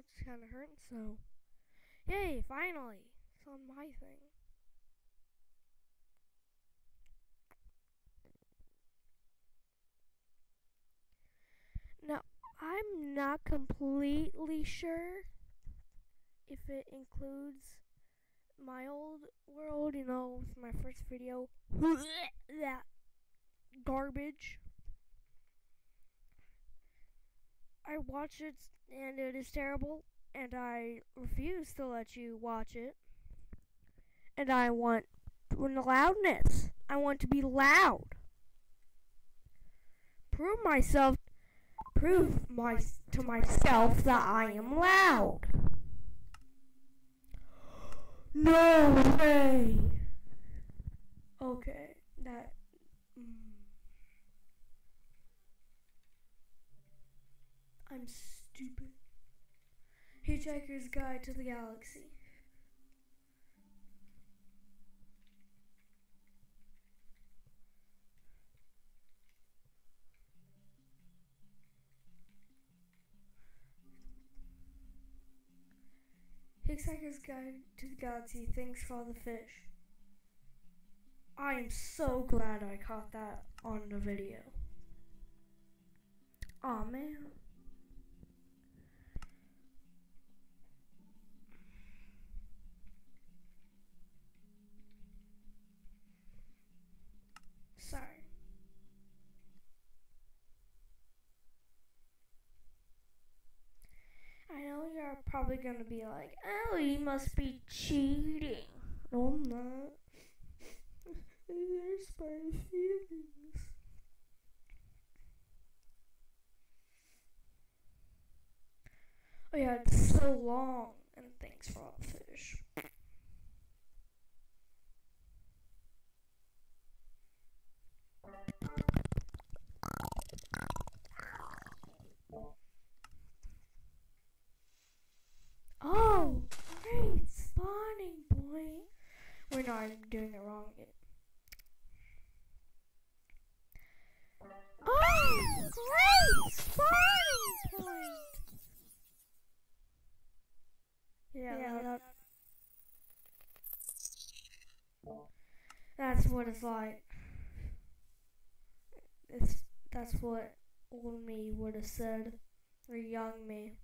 it's kind of hurting, so. Yay, finally! It's on my thing. Now, I'm not completely sure if it includes my old world, with my first video. That garbage. I watched it and it is terrible, and I refuse to let you watch it. And I want loudness. I want to be loud. Prove to myself that I am loud. No way. Okay, that. I'm stupid. Hitchhiker's Guide to the Galaxy. Hitchhiker's Guide to the Galaxy. Thanks for all the fish. I am so glad I caught that on the video. Aw, man. Sorry. I know you're probably gonna be like, oh, he must be cheating. No, I'm not. There's my feelings. Oh yeah, it's so long. And thanks for all the fish. Oh, great spawning point. We're not doing it wrong yet. Oh, great spawning point. Yeah, that's what it's like. That's what old me would have said, or young me.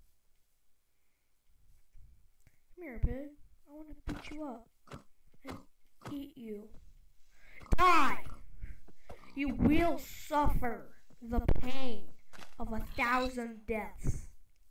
Come here, pig. I want to beat you up and eat you. Die! You will suffer the pain of 1,000 deaths.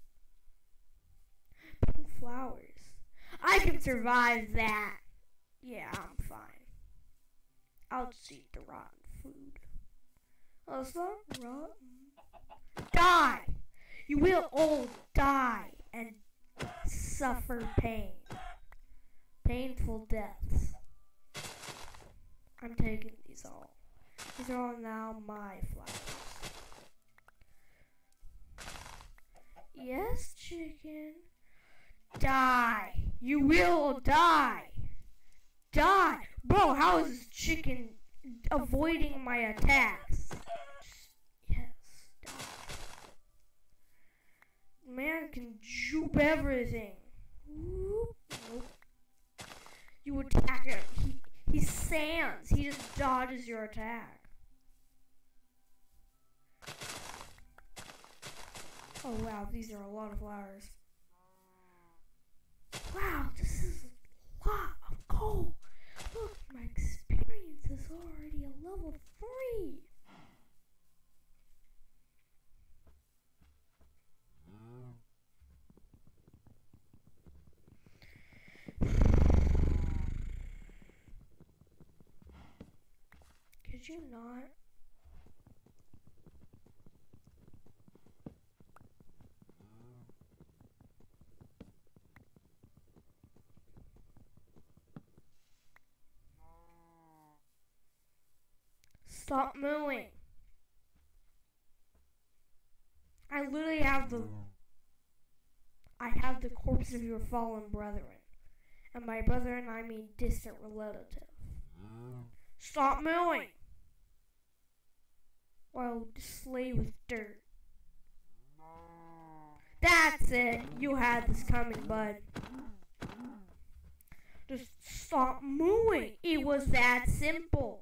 Pink flowers. I can survive that. Yeah, I'm fine. I'll just eat the rotten food. Oh, it's not rotten. Die! You will all die and suffer pain. Painful deaths. I'm taking these all. These are all now my flowers. Yes, chicken. Die. You will die. Die. Bro, how is this chicken avoiding my attacks? Yes, die. Man can juke everything. Nope. You attack him. He sands. He just dodges your attack. Oh wow, these are a lot of flowers. Wow, this is a lot of gold. Look, my experience is already a level 3. Could you not? Stop mooing. I literally have the corpse of your fallen brethren. And by brethren I mean distant relative. Stop mooing! Or I'll slay with dirt. That's it. You had this coming, bud. Just stop moving. It was that simple.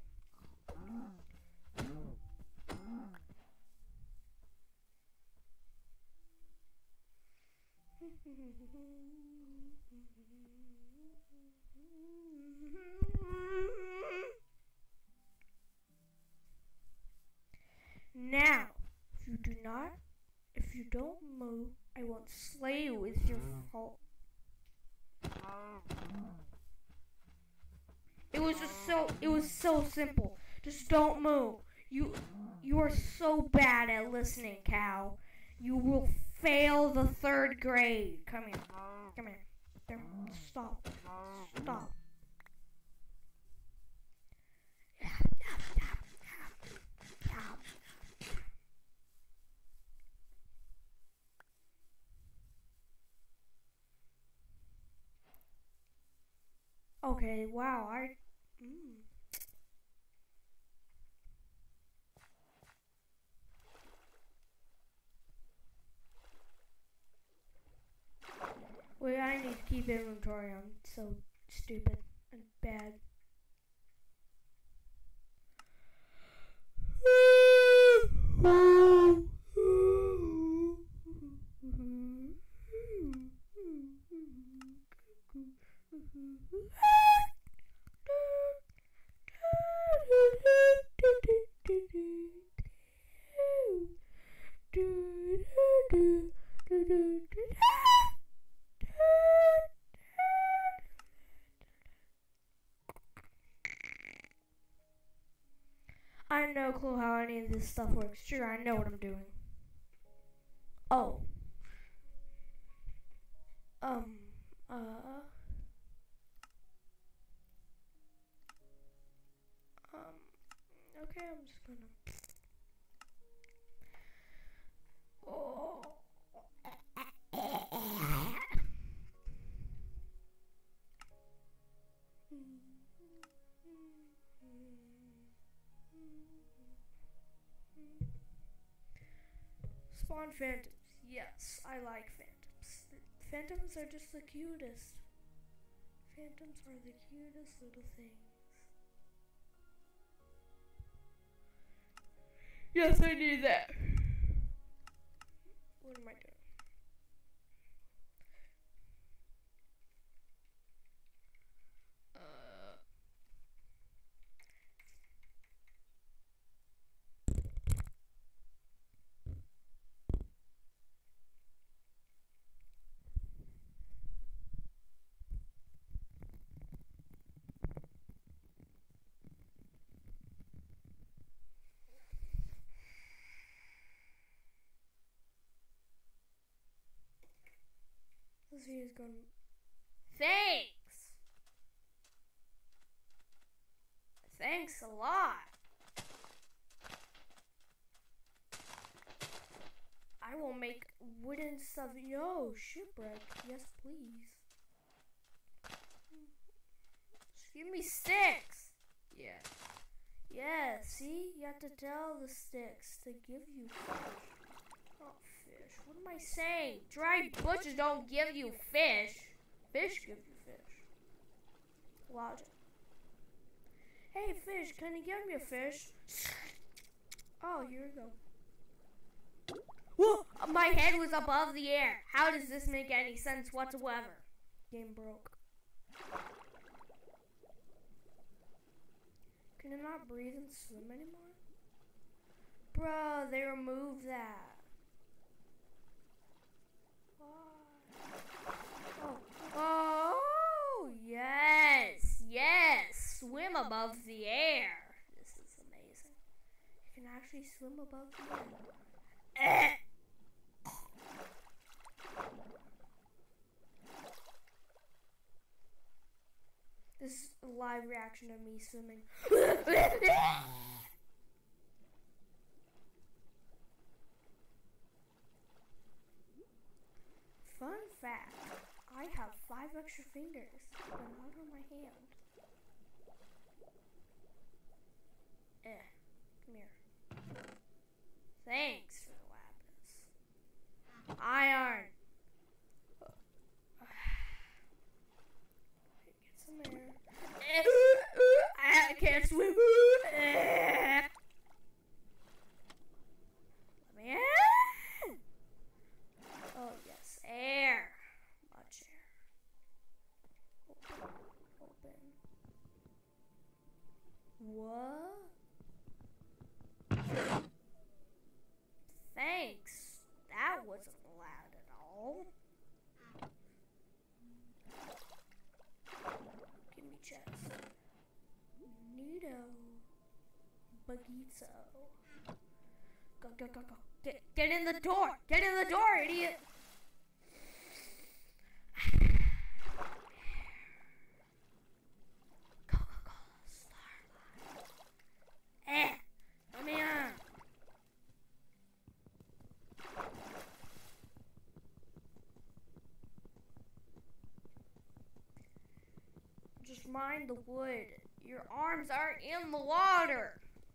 Now, if you don't move, I won't slay you with your fault. It was so simple. Just don't move. You are so bad at listening, cow. You will fail the 3rd grade. Come here. There. Stop. Okay, wow, Wait, I need to keep inventory. I'm so stupid and bad. I have no clue how any of this stuff works. Sure, I know what I'm doing. Oh. Okay, I'm just gonna... Oh. Spawn phantoms. Yes, I like phantoms. Phantoms are just the cutest. Phantoms are the cutest little things. Yes, I need that. What am I doing? This video's going. Thanks! Thanks a lot. I will make wooden stuff. Yo, shipwreck. Yes, please. Just give me sticks. Yeah. Yeah, see? You have to tell the sticks to give you fish. Oh, fish. What am I saying? Dried bushes don't give you fish. Fish give you fish. Logic. Hey, fish, can you give me a fish? Oh, here we go. Whoa! My head was above the air. How does this make any sense whatsoever? Game broke. Can I not breathe and swim anymore? Bruh, they removed that. Oh, yes, yes, swim above the air. This is amazing. You can actually swim above the air. This is a live reaction of me swimming. Fun fact, I have 5 extra fingers, but not on my hand. Come here. Thanks for the lapis. Iron. Go, go, go, go. Get in the door. Get in the door, idiot. Go, go, go. Starlight. Come here. Just mind the wood. Your arms are in the water.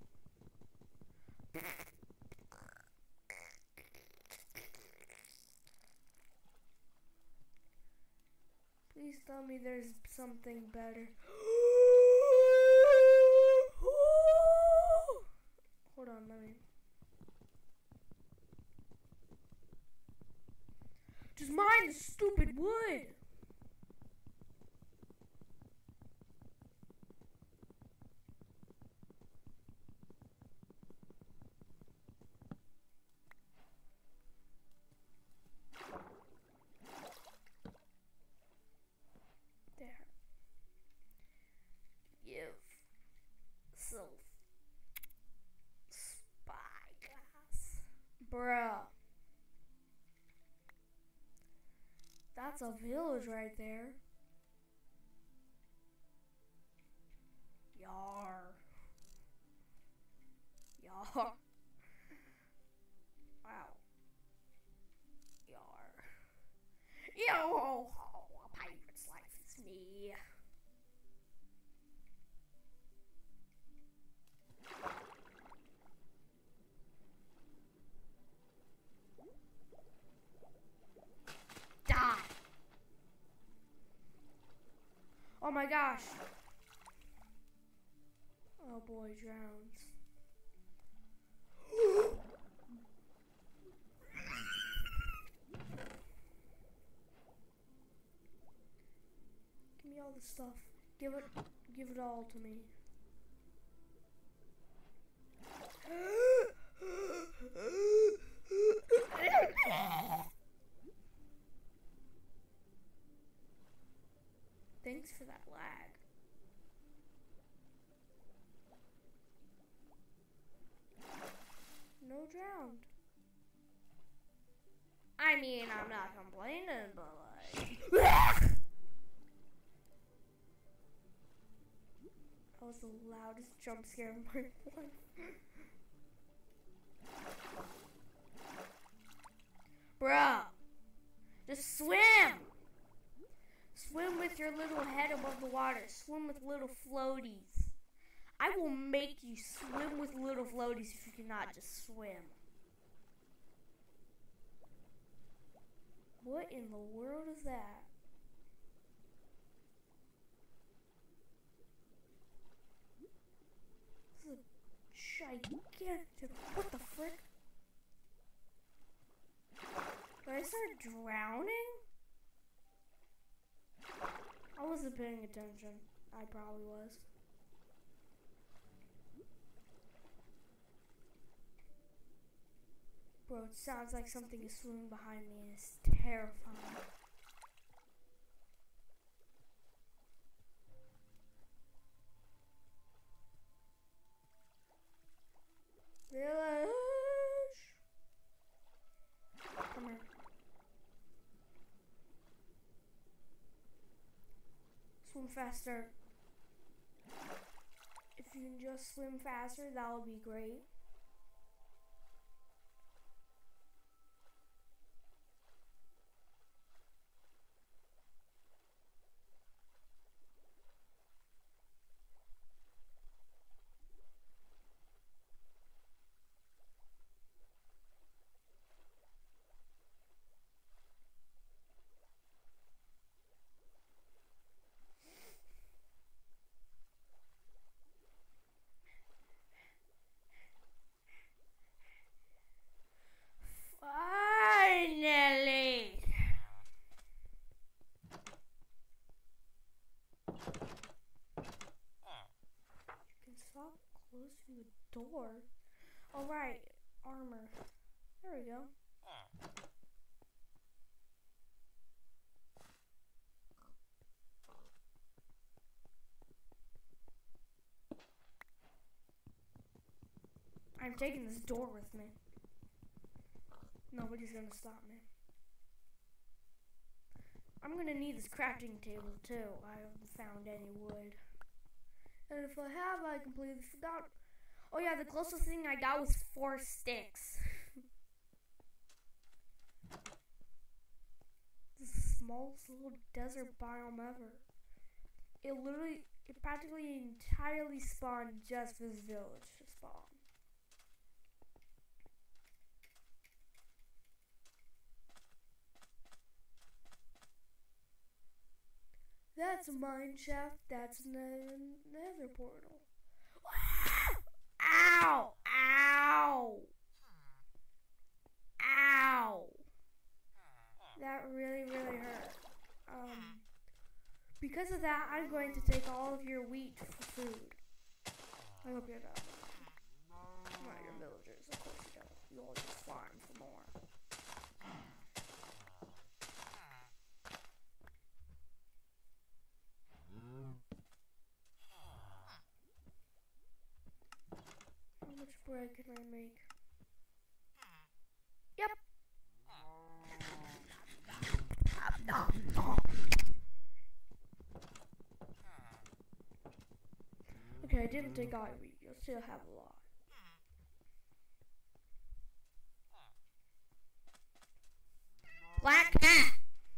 Please tell me there's something better. Hold on, let me. Just mind the stupid wood. Bruh. That's a village right there. Yar. Yar. Wow. Yar. Yo, a pirate's life is me. Die. Oh my gosh. Oh boy, drowns. Give me all the stuff. Give it all to me. Thanks for that lag. No drowned. I mean, I'm not complaining, but like... That was the loudest jump scare of my life. Bruh. Just swim! Swim with your little head above the water. Swim with little floaties. I will make you swim with little floaties if you cannot just swim. What in the world is that? This is gigantic. What the frick? Did I start drowning? I wasn't paying attention. I probably was. Bro, it sounds like something is swimming behind me and it's terrifying. Village! Come here. Swim faster. If you can just swim faster, that would be great. Finally! You can stop closing the door. Alright, armor. There we go. I'm taking this door with me. Nobody's gonna stop me. I'm gonna need this crafting table too. I haven't found any wood. And if I have, I completely forgot. Oh yeah, the closest thing I got was 4 sticks. The smallest little desert biome ever. It practically entirely spawned just for this village to spawn. That's a mine shaft. That's a nether portal. Ow! Ow! Ow! That really, really hurt. Because of that, I'm going to take all of your wheat for food. I hope you don't. Not your villagers, of course you don't. You all just farm for more. How much bread can I make? Yep. Okay, I didn't take all your wheat. You'll still have a lot. Black cat!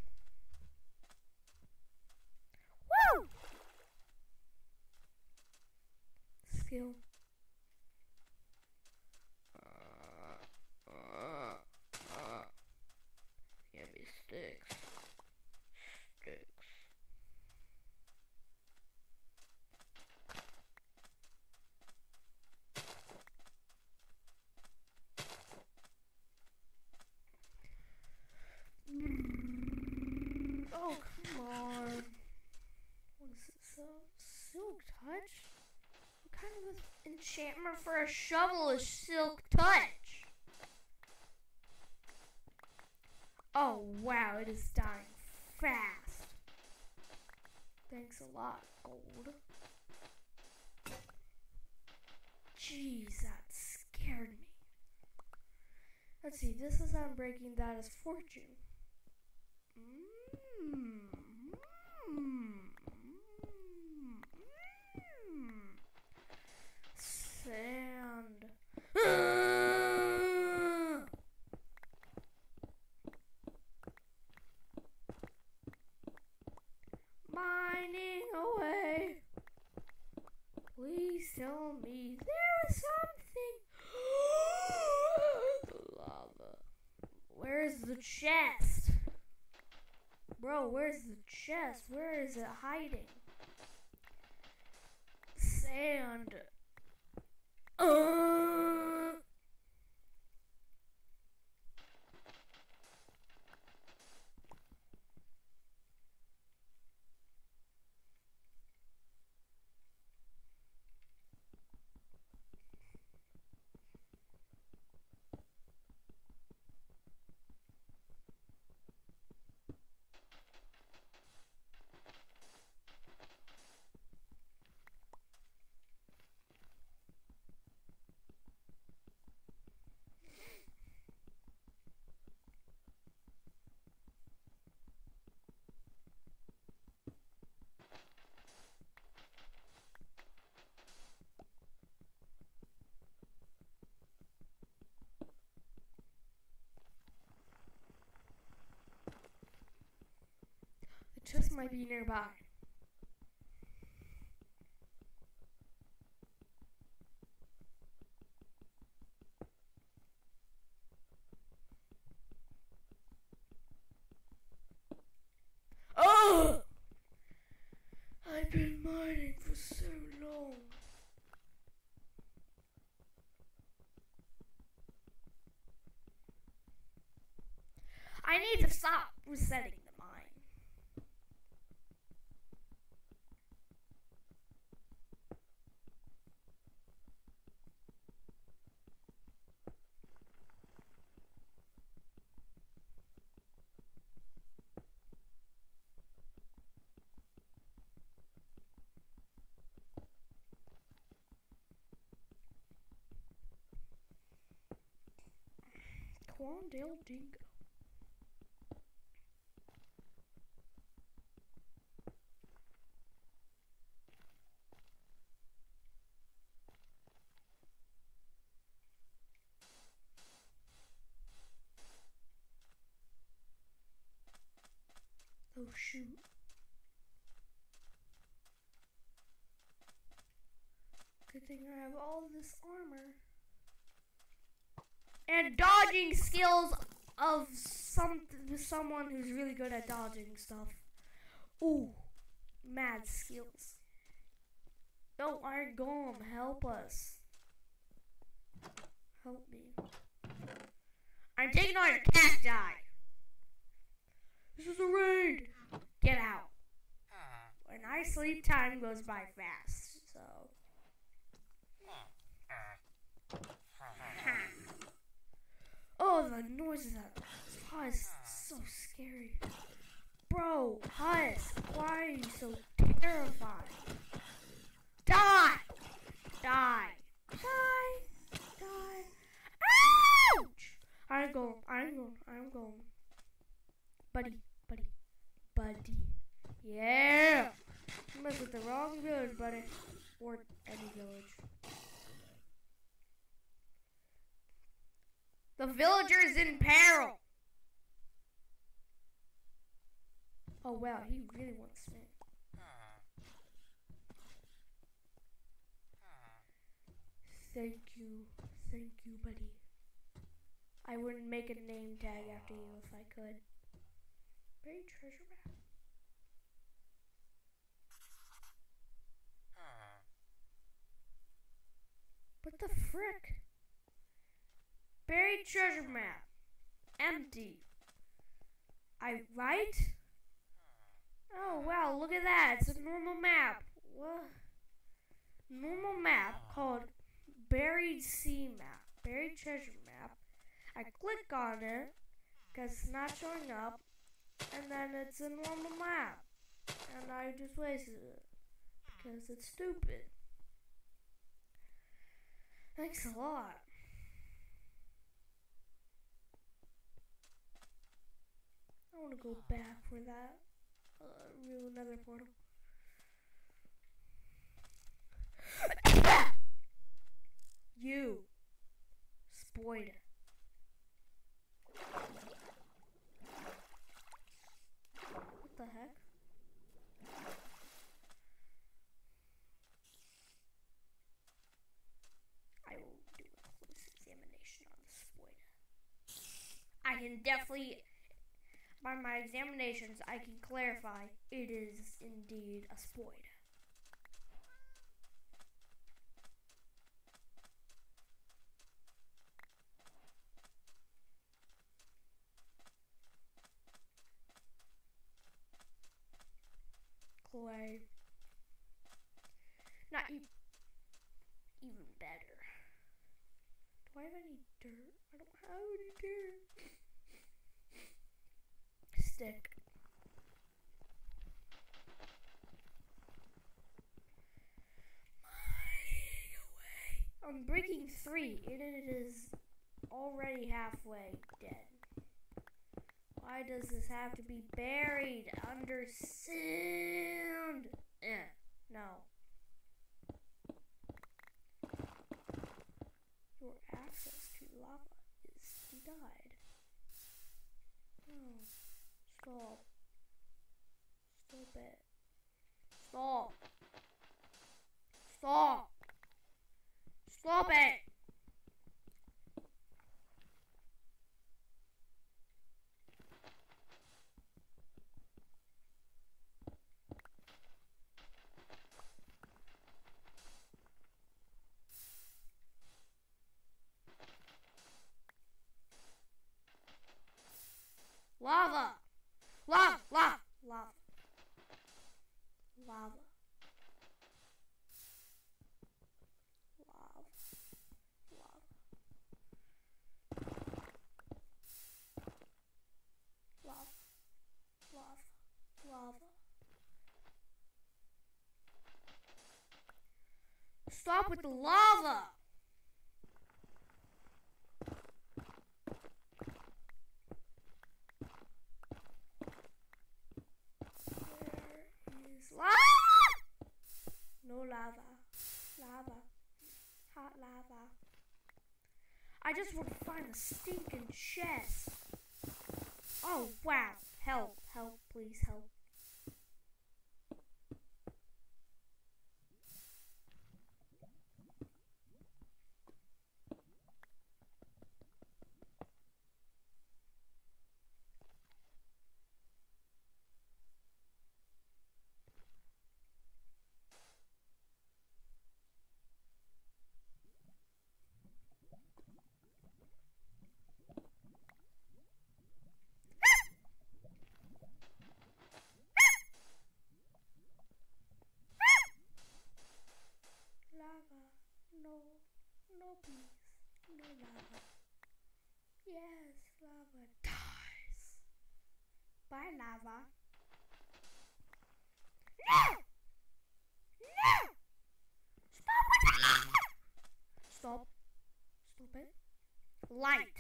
Woo! Skill. Give me sticks. Sticks. Oh, come on. What is this? Silk touch? What kind of enchantment for a shovel is silk touch? Oh, wow, it is dying fast. Thanks a lot, gold. Jeez, that scared me. Let's see, this is unbreaking, that is fortune. Sand. Mining away. Please tell me there is something. Lava. Where's the chest? Bro, where's the chest? Where is it hiding? Sand. The chest might be nearby. Oh! I've been mining for so long. I need to stop resetting the mine. Quandale Dingo. Oh shoot. Good thing I have all this armor. And dodging skills of someone who's really good at dodging stuff. Ooh, mad skills. No, Iron Golem, help us. Help me. I'm taking on your cacti. This is a raid. Get out. When I sleep, time goes by fast, so. Oh, the noises that Husk, so scary. Bro, Husk, why are you so terrified? Die! Die! Die! Die! Ouch! I'm going. Buddy. Yeah! You mess with the wrong village, buddy. Or any village. The villager's in peril! Oh wow, he really wants me. Thank you, buddy. I wouldn't make a name tag after you if I could. Buried treasure map. What the frick? Buried treasure map. Empty. Right? Oh wow, look at that. It's a normal map. What? Normal map called Buried Sea Map. Buried treasure map. I click on it because it's not showing up, and then it's a normal map, and I just wasted it because it's stupid. Thanks a lot. I want to go back for that. Reel another portal. You. Spoiled. What the heck? I will do a close examination on the spoiler. I can definitely, by my examinations, I can clarify it is indeed a spoiler. Clay. Not even better. Do I have any dirt? I don't have any dirt. Stick. I'm breaking 3. It is already halfway dead. Why does this have to be buried under sand? No. Your access to lava is denied. Oh. Stop. Stop it. Stop. Stop. Stop it. Lava! Lava! Lava! Lava! Lava! Lava. Stop with the lava! just want to find the stinking chest. Oh, wow. Help, help, please help. Lava. No. No, please. No lava. Yes, lava dies. Bye, lava. No! No! Stop with the lava! Stop. Stop it. Light.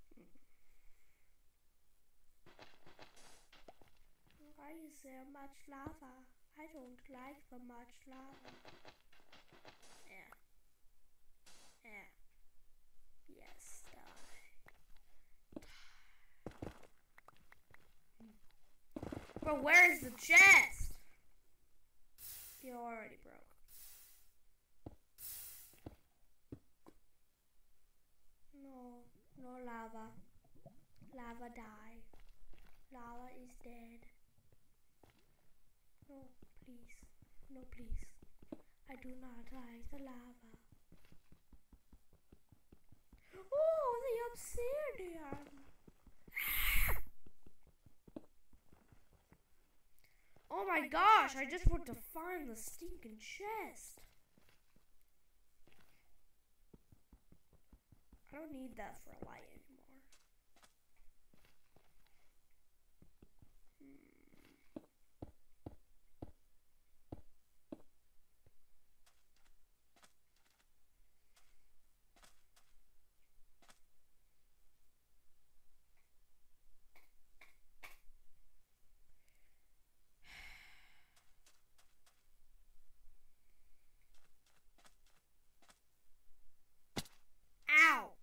Why is there much lava? I don't like the much lava. Yeah. Yeah. Yes, die. But where's the chest? You already broke. No. No lava. Lava die. Lava is dead. No, please. No, please. I do not like the lava. Oh, the obsidian. Oh my gosh, I just want to find the stinking chest. I don't need that for a light anymore. Ow!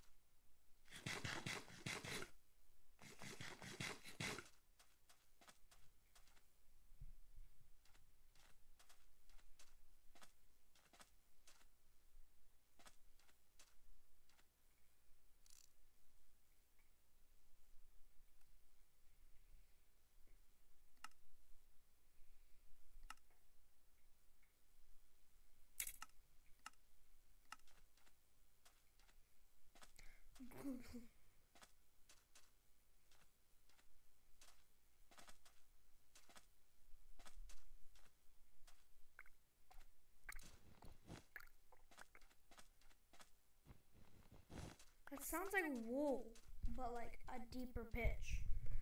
That sounds like wool, but like a deeper pitch.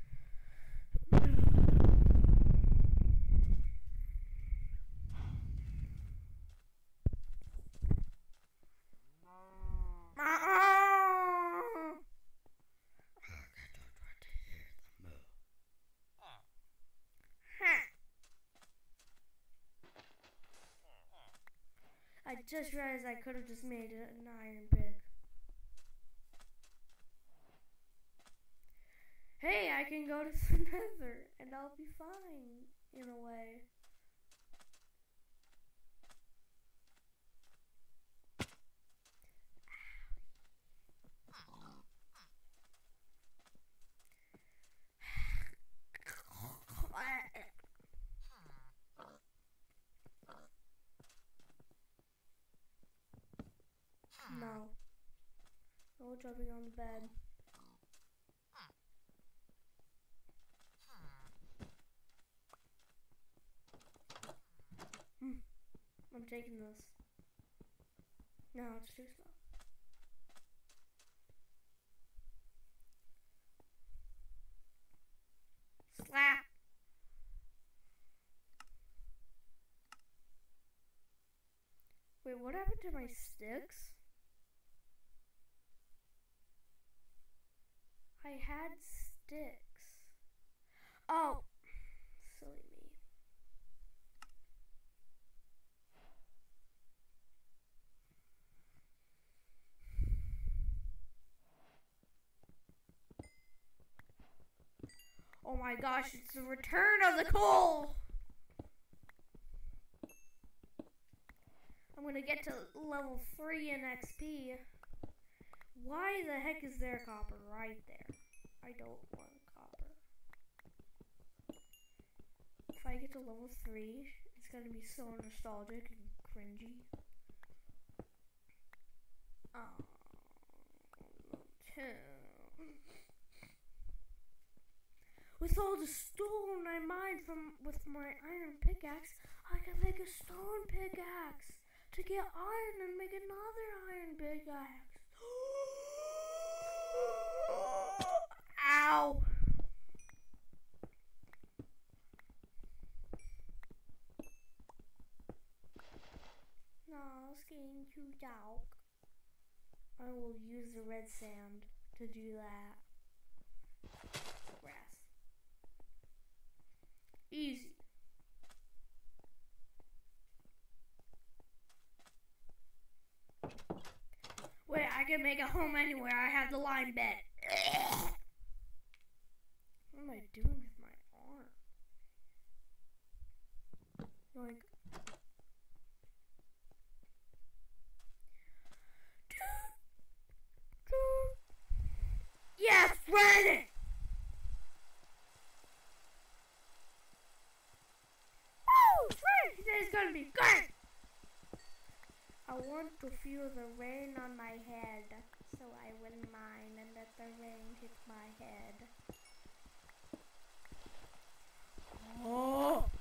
I just realized I could have just made it an iron pick. Hey, I can go to the nether and I'll be fine in a way. No. No jumping on the bed. I'm taking this. No, it's too slow. Slap! Wait, what happened to my sticks? I had sticks. Oh! Silly me. Oh my gosh, it's the return of the coal! I'm gonna get to level 3 in XP. Why the heck is there copper right there? I don't want copper. If I get to level 3, it's gonna be so nostalgic and cringy. Oh, level 2. With all the stone I mined with my iron pickaxe, I can make a stone pickaxe to get iron and make another iron pickaxe. Ow! No, it's getting too dark. I will use the red sand to do that. Grass. Easy. Wait, I can make a home anywhere. I have the lime bed. What am I doing with my arm? Like, yes, ready. Woo, free! Today's gonna be good. I want to feel the rain on my head, so I wouldn't mind and let the rain hit my head. Oh!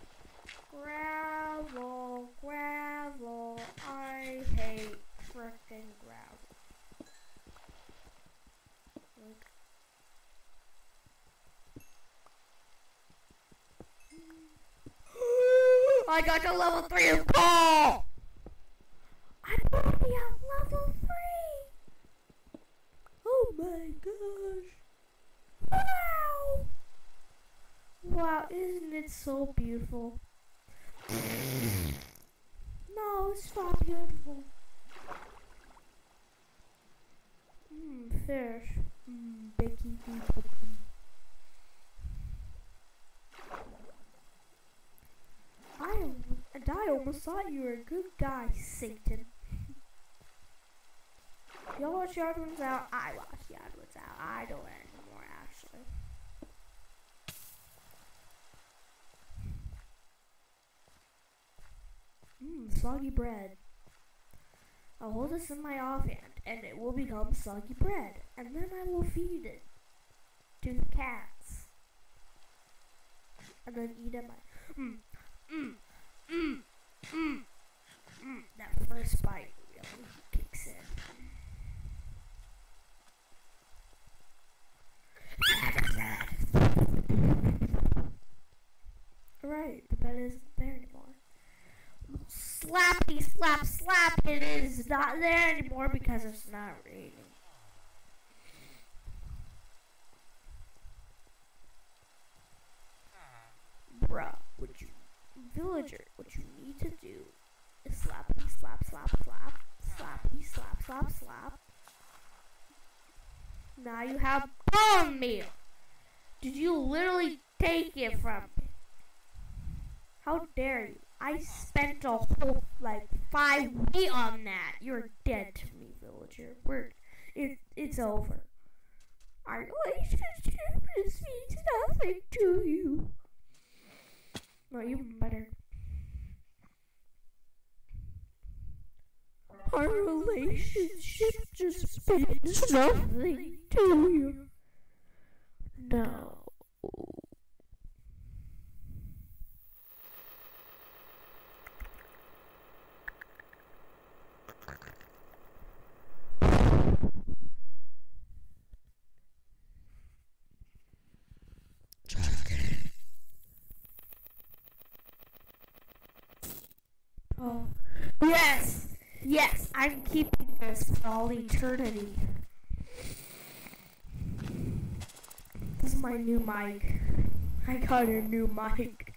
Gravel, gravel, I hate frickin' gravel. Look. I got to level 3 of coal! I'm already at level 3! Oh my gosh! Wow! Wow, isn't it so beautiful? No, it's not beautiful. Fish. Bicky dee. I almost thought you were a good guy, Satan. Y'all watch Yardwoods Out? I watch Yardwoods Out. I don't anymore, actually. Soggy bread. I'll hold this in my offhand, and it will become soggy bread, and then I will feed it to the cats, and then eat it. That first bite really kicks in. Alright, the bed isn't there anymore. Slappy slap slap, it is not there anymore because it's not raining. Bruh, villager, what you need to do is slappy slap slap slap, slappy slap slap slap. Now you have bone meal. Did you literally take it from me? How dare you? I spent a whole, 5 weeks on that. You're dead to me, villager. It's over. Our relationship means nothing to you. Not even better. Our relationship just means nothing to you. No. Oh. Yes! Yes, I'm keeping this for all eternity. This is my new mic. I got a new mic.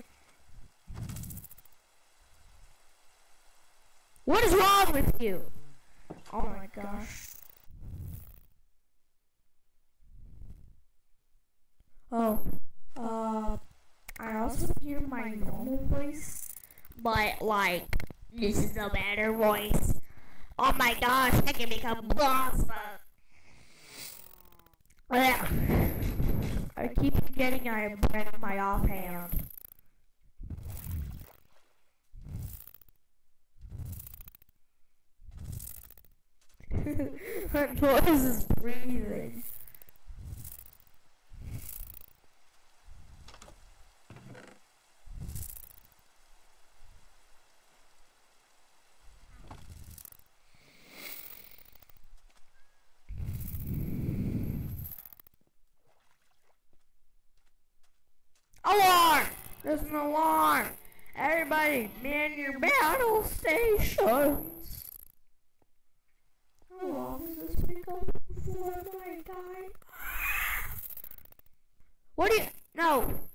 What is wrong with you? Oh my gosh. Oh, I also hear my normal voice, but like, this is a better voice. Oh my gosh, I can become boss. Yeah. I keep forgetting I break my offhand. That noise is breathing. Alarm! There's an alarm! Everybody, man your battle stations! How long does this pick up before I die? What do you... No!